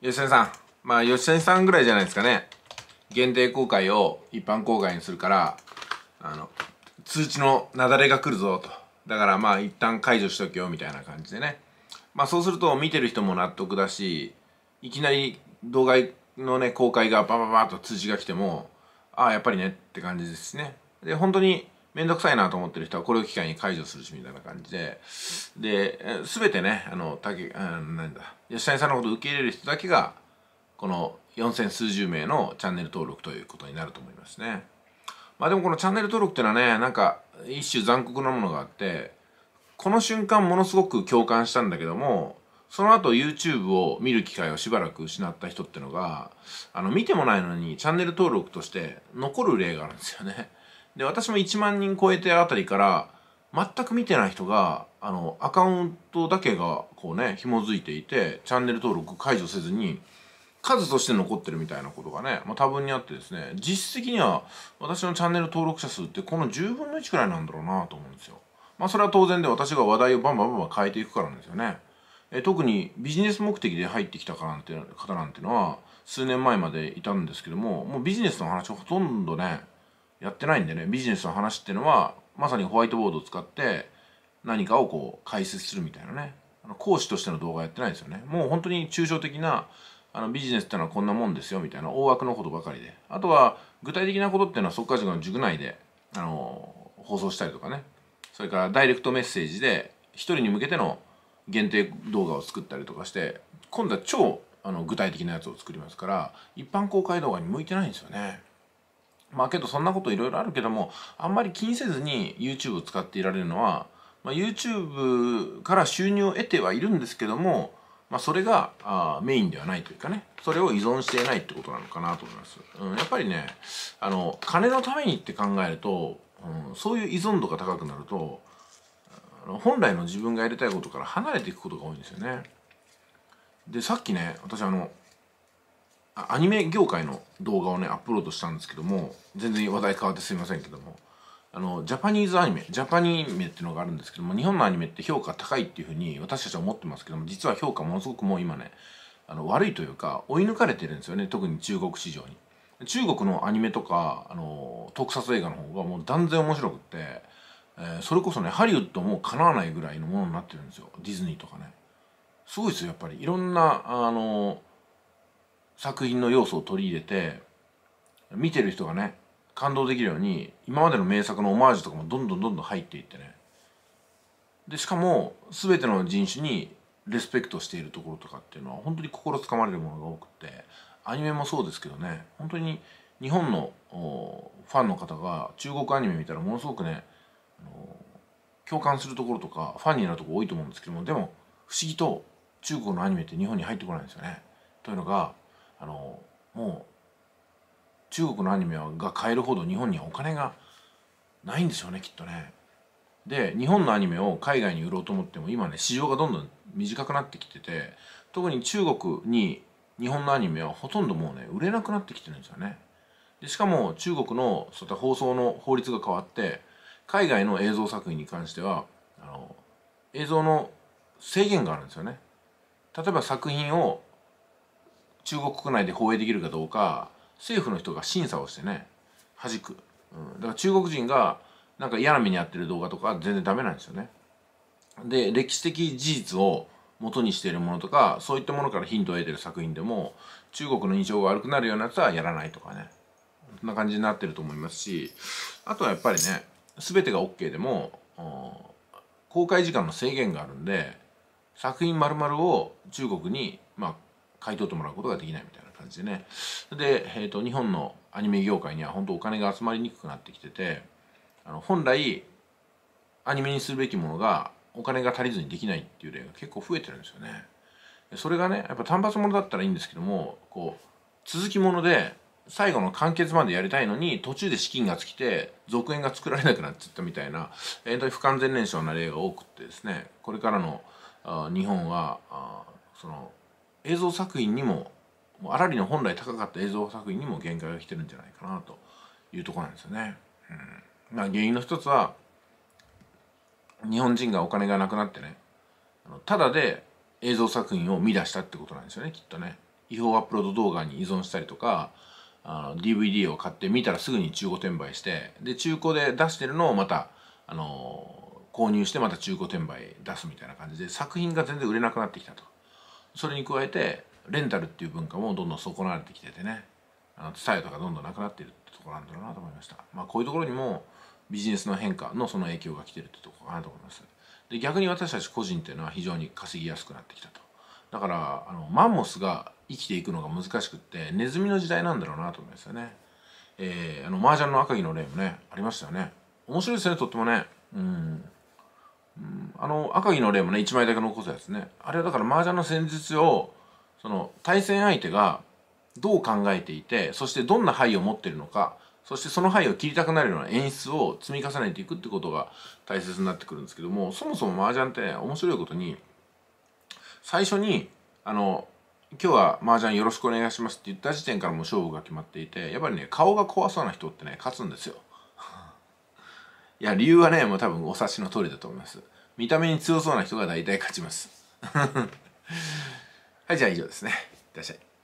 吉谷さん。吉谷さんぐらいじゃないですかね。限定公開を一般公開にするから、通知の雪崩が来るぞと。だから一旦解除しとけよみたいな感じでね。そうすると見てる人も納得だし、いきなり動画のね、公開がバババーっと通知が来ても、ああ、やっぱりねって感じですしね。で、本当にめんどくさいなと思ってる人はこれを機会に解除するしみたいな感じで、すべてね、吉谷さんのことを受け入れる人だけが、この4000数十名のチャンネル登録ということになると思いますね。でもこのチャンネル登録っていうのはね、なんか一種残酷なものがあって、この瞬間ものすごく共感したんだけども、その後 YouTube を見る機会をしばらく失った人ってのが、見てもないのにチャンネル登録として残る例があるんですよね。で、私も1万人超えてあたりから、全く見てない人が、アカウントだけがこうね、紐づいていて、チャンネル登録解除せずに、数として残ってるみたいなことがね、多分にあってですね、実質的には私のチャンネル登録者数ってこの10分の1くらいなんだろうなと思うんですよ。それは当然で私が話題をバンバンバンバン変えていくからなんですよね。特にビジネス目的で入ってきた方なんていうのは数年前までいたんですけども、もうビジネスの話をほとんどね、やってないんでね、ビジネスの話っていうのはまさにホワイトボードを使って何かをこう解説するみたいなね、講師としての動画やってないですよね。もう本当に抽象的なビジネスってのはこんなもんですよみたいな大枠のことばかりで、あとは具体的なことっていうのは速稼塾の塾内で放送したりとかね、それからダイレクトメッセージで一人に向けての限定動画を作ったりとかして、今度は超具体的なやつを作りますから、一般公開動画に向いてないんですよね。けどそんなこといろいろあるけども、あんまり気にせずに YouTube を使っていられるのは、YouTube から収入を得てはいるんですけども、それがメインではないというかね、それを依存していないってことなのかなと思います。やっぱりね、金のためにって考えると、そういう依存度が高くなると、本来の自分がやりたいことから離れていくことが多いんですよね。で、さっきね、私アニメ業界の動画をね、アップロードしたんですけども、全然話題変わってすいませんけども、ジャパニーズアニメ、ジャパニメっていうのがあるんですけども、日本のアニメって評価高いっていうふうに私たちは思ってますけども、実は評価ものすごくもう今ね、悪いというか、追い抜かれてるんですよね、特に中国市場に。中国のアニメとか、特撮映画の方がもう断然面白くって、それこそね、ハリウッドもかなわないぐらいのものになってるんですよ、ディズニーとかね。すごいですよ、やっぱり。いろんな、作品の要素を取り入れて、見てる人がね、感動できるように今までの名作のオマージュとかもどんどんどんどん入っていってね、でしかも全ての人種にレスペクトしているところとかっていうのは本当に心つかまれるものが多くって、アニメもそうですけどね、本当に日本のファンの方が中国アニメ見たらものすごくね、共感するところとかファンになるところ多いと思うんですけども、でも不思議と中国のアニメって日本に入ってこないんですよね。というのがもう中国のアニメが買えるほど日本にはお金がないんでしょうね、きっとね。で、日本のアニメを海外に売ろうと思っても今ね、市場がどんどん短くなってきてて、特に中国に日本のアニメはほとんどもうね、売れなくなってきてるんですよね。でしかも中国のそういった放送の法律が変わって、海外の映像作品に関しては映像の制限があるんですよね。例えば作品を中国国内で放映できるかどうか、政府の人が審査をしてね、弾く。だから中国人がなんか嫌な目に遭ってる動画とかは全然ダメなんですよね。で、歴史的事実を元にしているものとか、そういったものからヒントを得ている作品でも、中国の印象が悪くなるようなやつはやらないとかね。そんな感じになってると思いますし、あとはやっぱりね、全てが OK でも、公開時間の制限があるんで、作品丸々を中国に、買い取ってもらうことができないみたいな感じでね。で、日本のアニメ業界には本当お金が集まりにくくなってきてて、本来アニメにするべきものがお金が足りずにできないっていう例が結構増えてるんですよね。それがね、やっぱ単発ものだったらいいんですけども、こう続きもので最後の完結までやりたいのに途中で資金が尽きて続編が作られなくなっちゃったみたいな、不完全燃焼な例が多くってですね、これからの日本はその映像作品にも粗利の本来高かった映像作品にも限界が来てるんじゃないかなというところなんですよね。原因の一つは日本人がお金がなくなってね、ただで映像作品を見出したってことなんですよね、きっとね。 違法アップロード動画に依存したりとか、DVD を買って見たらすぐに中古転売して、で中古で出してるのをまた購入してまた中古転売出すみたいな感じで作品が全然売れなくなってきたと。それに加えてレンタルっていう文化もどんどん損なわれてきててね、TSUTAYAとかどんどんなくなっているってところなんだろうなと思いました。まあこういうところにもビジネスの変化のその影響が来てるってところかなと思います。で逆に私たち個人っていうのは非常に稼ぎやすくなってきたと。だからマンモスが生きていくのが難しくってネズミの時代なんだろうなと思いますよね。麻雀の赤城の例もねありましたよね。面白いですね、とってもね。赤城の例もね、1枚だけ残すやつね。あれはだから麻雀の戦術をその対戦相手がどう考えていて、そしてどんな牌を持っているのか、そしてその牌を切りたくなるような演出を積み重ねていくってことが大切になってくるんですけども、そもそも麻雀って面白いことに最初に今日は麻雀よろしくお願いしますって言った時点からもう勝負が決まっていて、やっぱりね顔が怖そうな人ってね勝つんですよ。いや理由はねもう多分お察しの通りだと思います。見た目に強そうな人が大体勝ちます。はい、じゃあ以上ですね。いってらっしゃい。